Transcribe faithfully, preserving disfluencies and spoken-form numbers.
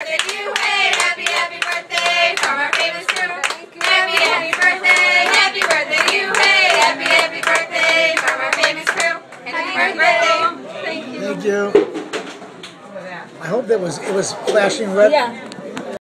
birthday to you. Hey, happy, happy birthday from our famous crew. Happy, happy birthday, happy birthday to you. Hey, happy, happy birthday from our famous crew. Happy birthday. Thank you. I hope that was it was flashing red. Yeah.